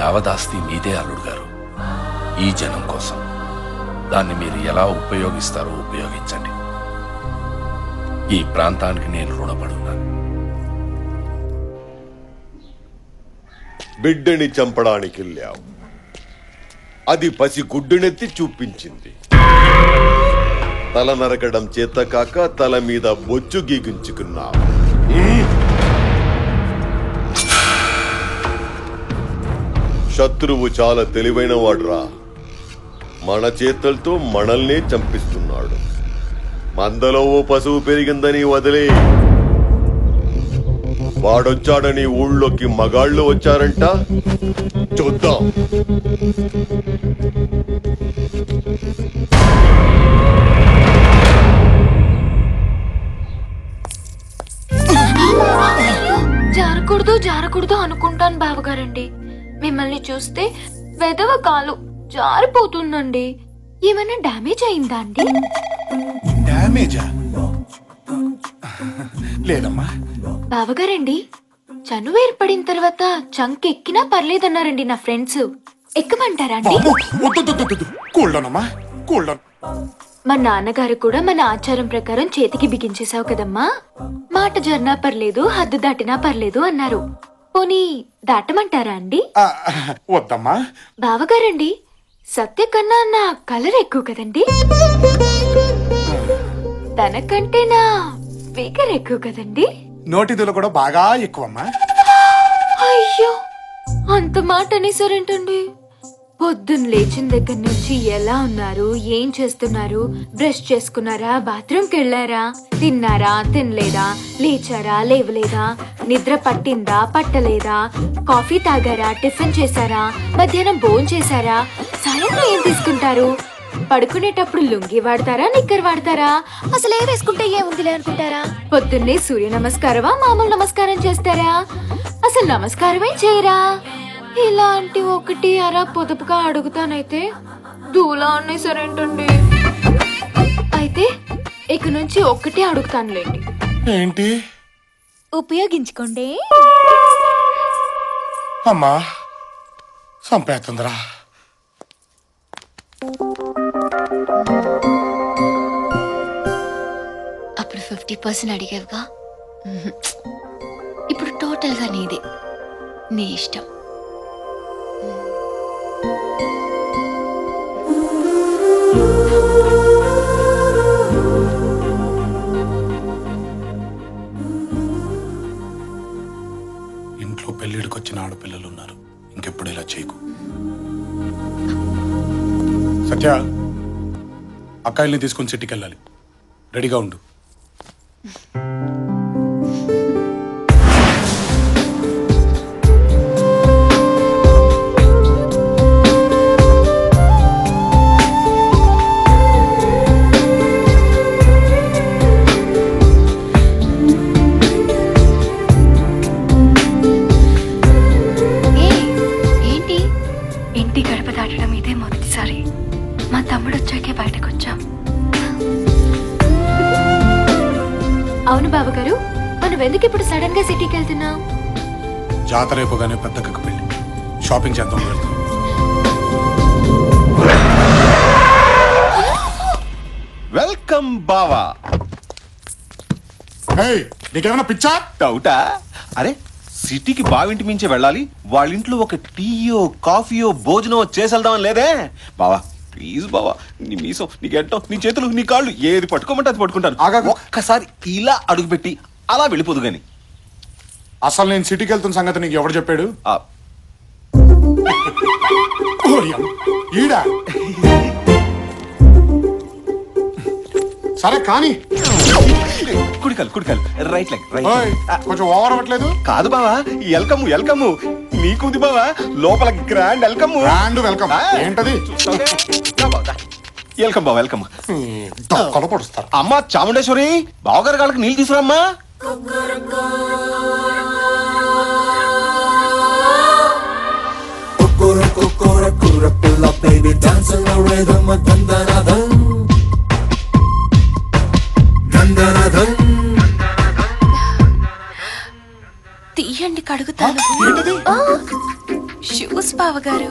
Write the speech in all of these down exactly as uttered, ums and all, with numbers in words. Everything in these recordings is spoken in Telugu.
యావదాస్తి మీదే అల్లుడు గారు. ఈ జనం కోసం దాన్ని మీరు ఎలా ఉపయోగిస్తారో ఉపయోగించండి. ఈ ప్రాంతానికి నేను రుణపడున్నాను. బిడ్డని చంపడానికి వెళ్ళావు, అది పసి గుడ్డునెత్తి చూపించింది. తల నరకడం చేత కాక తల మీద బొచ్చు గీగించుకున్నావు. శత్రువు చాలా తెలివైన వాడురా. మన చేతులతో మనల్నే చంపిస్తున్నాడు. మందలో ఓ పశువు పెరిగిందని వదిలే, వాడొచ్చాడని ఊళ్ళోకి మగాళ్ళు వచ్చారంట. చూద్దాం. జారకూడదు జారకూడదు అనుకుంటాను బావగారండి. మిమ్మల్ని చూస్తే వెదవ కాలు జారిపోతుందండి. ఏమైనా డ్యామేజ్ అయిందా అండి? డ్యామేజా? లేదమ్మా. బావగారండి, చనువు ఏర్పడిన తర్వాత చంక్ ఎక్కినా పర్లేదన్నారండి నా ఫ్రెండ్స్. ఎక్కమంటారా అండి? కూల్డోనమ్మా, కూల్డోన్. మా నాన్నగారు కూడా మన ఆచారం ప్రకారం చేతికి బిగించేశావు కదమ్మా, మాట జర్నా పర్లేదు హద్దు దాటినా పర్లేదు అన్నారు. పోనీ దాటమంటారా అండి? వద్దమ్మా. బావగారండి, సత్య కన్నా నా కలర్ ఎక్కువ కదండి, తనకంటే నా ఫిగర్ ఎక్కువ కదండి. నోటిదులు కూడా బాగా ఎక్కువమ్మా. అయ్యో, అంత మాట అనేసారేంటండి? పొద్దున్న లేచిన దగ్గర నుంచి ఎలా ఉన్నారు, ఏం చేస్తున్నారు, బ్రష్ చేసుకున్నారా, బాత్రూమ్కి వెళ్ళారా, తిన్నారా తినలేదా, లేచారా లేవలేదా, నిద్ర పట్టిందా పట్టలేదా, కాఫీ తాగారా, టిఫిన్ చేశారా, మధ్యాహ్నం భోజనం చేశారా, సాయంత్రం ఏం తీసుకుంటారు, పడుకునేటప్పుడు లుంగి వాడతారా నిక్కర్ వాడతారా, అసలు ఏ వేసుకుంటే ఏముందిలే అనుకుంటారా, పొద్దున్నే సూర్య నమస్కారమా మామూలు నమస్కారం చేస్తారా, అసలు నమస్కారమే చేయరా? ఇలాంటి ఒకటి అరా పొదుపుగా అడుగుతానైతే దూలా అనేసరేంటండి. అయితే ఇక నుంచి ఒక్కటే అడుగుతానులేండి. ఏంటి? ఉపయోగించుకోండి. అమ్మా సంపేతుందిరా. అప్పుడు ఫిఫ్టీ పర్సెంట్ అడిగావుగా, ఇప్పుడు టోటల్ గా నీదే, నీ ఇష్టం. ఇంట్లో పెళ్లిడికి వచ్చిన ఆడపిల్లలు ఉన్నారు, ఇంకెప్పుడు ఇలా చేయకు. సత్య, అక్కాయిల్ని తీసుకుని సిటీకి వెళ్ళాలి, రెడీగా ఉండు. అవును బావగారు, మనం ఎందుకు ఇప్పుడు సడన్ గా సిటీకి వెళ్తున్నాం? జాతర అయిపోగానే పెద్దక్కకు పెళ్లి, షాపింగ్ చేద్దాం వెళ్తాం. వెల్కమ్ బావా. నీకేమైనా పిచ్చా? డౌటా? అరే సిటీకి బావింటి మించే వెళ్ళాలి, వాళ్ళ ఇంట్లో ఒక టీయో కాఫీయో భోజనం చేసేద్దామని లేదే బావా. ప్లీజ్ బావా, నీ మీసం నీ గెట్టం నీ చేతులు నీ కాళ్ళు ఏది పట్టుకోమంటే అది పట్టుకుంటాను. ఒక్కసారి ఇలా అడుగుపెట్టి అలా వెళ్ళిపోదు గాని. అసలు నేను సిటీకి వెళ్తున్న సంగతి నీకు ఎవరు చెప్పాడు? ఈడా సరే కానీ కుడికాలు కుడికాలు రైట్ లెగ్ రైట్. కొంచెం ఓవర్ అవ్వట్లేదు? కాదు బావా, వెల్కమ్ వెల్కమ్ నీకుంది బావా, లోపల గ్రాండ్ వెల్కమ్. గ్రాండ్ వెల్కమ్ ఏంటది? వెల్కమ్ బావ వెల్కమ్. పొడుస్తారు. అమ్మా చాముండేశ్వరి, బావగారి కాళ్ళకి నీళ్ళు తీసుకురామ్మా. తీయండి కడుగుతాను. షూస్ బావ బావగారు.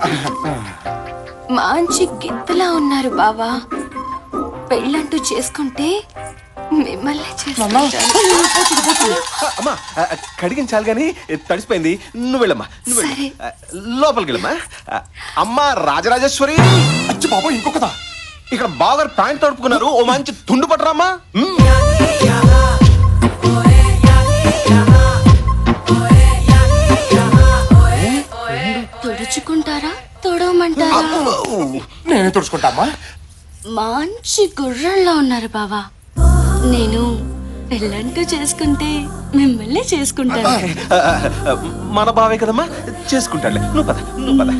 మంచి గిత్తలా ఉన్నారు బావా. పెళ్ళంటూ చేసుకుంటే మిమ్మల్ని చేసుకుంటాను. అమ్మా కడిగించాలి గాని తడిసిపోయింది. నువ్వు వెళ్ళమ్మా, నువ్వు సరే. లోపలికి వెళ్ళమ్మా. అమ్మా రాజరాజేశ్వరి. అచ్చి బాబు ఇంకొకదా. ఇక్కడ బాగా ప్యాంట్ తడుపుకున్నారు, ఓ మంచి తుండు పట్టరామ్మా. తుడుచుకుంటారా తొడవమంటారా? నేనే తుడుచుకుంటామా. మంచి గుర్రంలో ఉన్నారు బావా. నేను పెళ్ళంటూ చేసుకుంటే మిమ్మల్ని చేసుకుంటాను. మన బావే కదమ్మా, చేసుకుంటాడులే. నువ్వు పద, నువ్వు పద.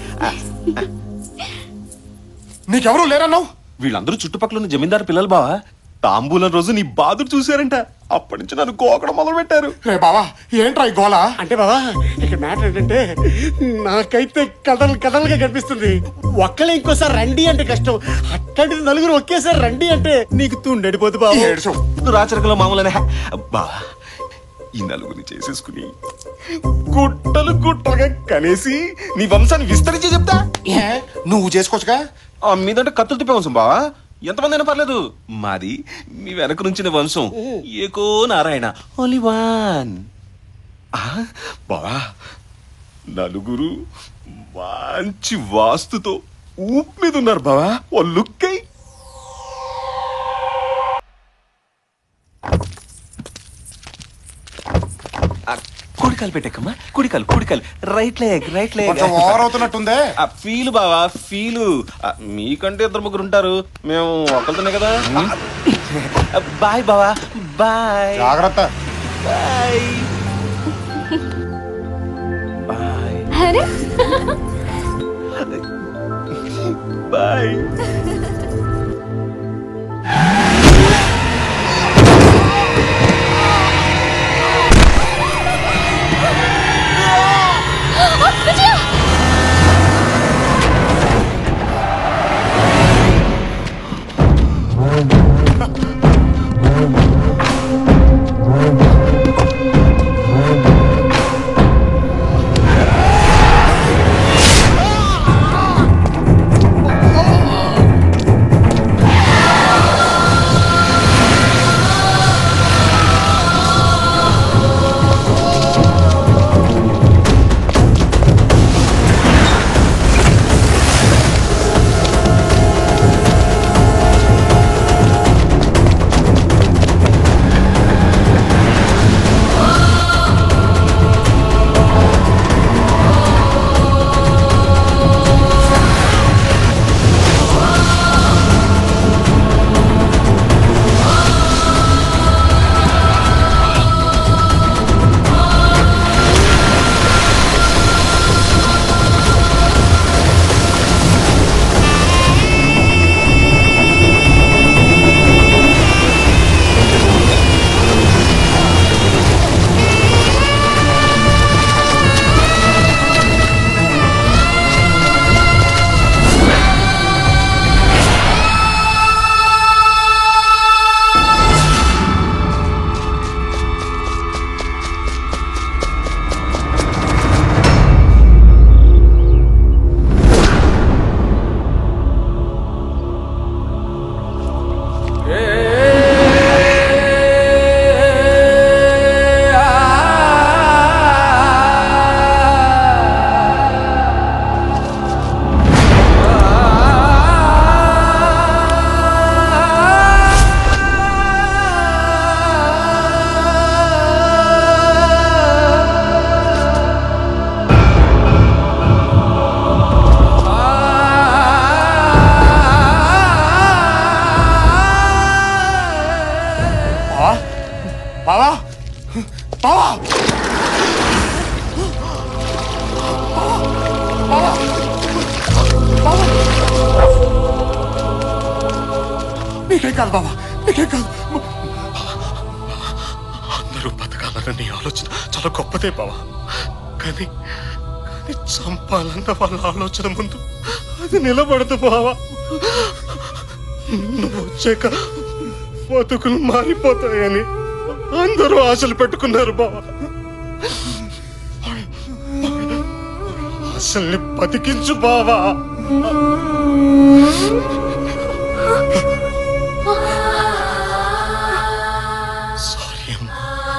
నీకెవరూ లేరన్నావు. వీళ్ళందరూ చుట్టుపక్కల ఉన్న జమీందారు పిల్లలు బావా. తాంబూలం రోజు నీ బాధలు చూశారంట. అప్పటి నుంచి నన్ను గోకడం మొదలు పెట్టారు. రే బావా ఏంట్రా ఈ గోళ? అంటే బాబా ఇక్కడ మ్యాటర్ ఏంటంటే నాకైతే కథలు కథలుగా కనిపిస్తుంది. ఒక్కలే ఇంకోసారి రండి అంటే కష్టం, అట్లాంటిది నలుగురు ఒకేసారి రండి అంటే నీకు తుండడిపోతు బాబు. ఏడుచు. రాచరికలో మామూలనే బావా. ఈ నలుగురిని చేసేసుకుని గుట్టలు గుట్టలుగా కనేసి నీ వంశాన్ని విస్తరించి చెప్తా. ఏ నువ్వు చేసుకోవచ్చుగా. ఆ మీదంటే కత్తులు తిప్పే వంశం బావా. ఎంతమంది అయినా పర్లేదు. మాది మీ వెనక నుంచిన వంశం ఏకో నారాయణ, ఓన్లీ వన్. బావా నలుగురు మంచి వాస్తుతో ఊపు మీద ఉన్నారు బావా. ఓ లుక్ అయి కుడికాలు పెట్టకమ్మా. కుడికాలు కుడికాలు రైట్ లెగ్ రైట్ లెగ్. కొంచెం ఓవర్ అవుతున్నట్టుందే. ఫీలు బావా ఫీలు. మీకంటే ఇద్దరు ముగ్గురు ఉంటారు, మేము ఒకరితోనే కదా. బాయ్ బావా బాయ్. జాగ్రత్త. బాయ్ బాయ్ అరే బాయ్. బావా బావా బావా బావా నీకేం కాదు బావా, నీకేం కాదు. అందరూ బతకాలన్న నీ ఆలోచన చాలా గొప్పదే బావా. కానీ కానీ చంపాలన్న వాళ్ళ ఆలోచన ముందు అది నిలబడదు బావా. నువ్వు వచ్చాక బతుకులు మారిపోతాయని అందరూ ఆశలు పెట్టుకున్నారు బావా. అసల్ని బతికించు బావా. సారీ అమ్మా.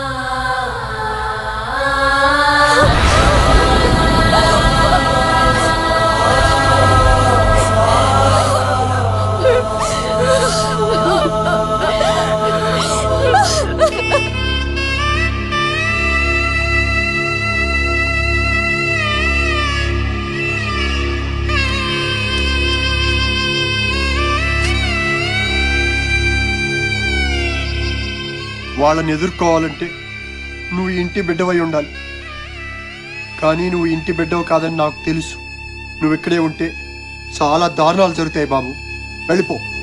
వాళ్ళని ఎదుర్కోవాలంటే నువ్వు ఇంటి బిడ్డవై ఉండాలి. కానీ నువ్వు ఇంటి బిడ్డవు కాదని నాకు తెలుసు. నువ్వు ఇక్కడే ఉంటే చాలా దారుణాలు జరుగుతాయి బాబు. వెళ్ళిపో.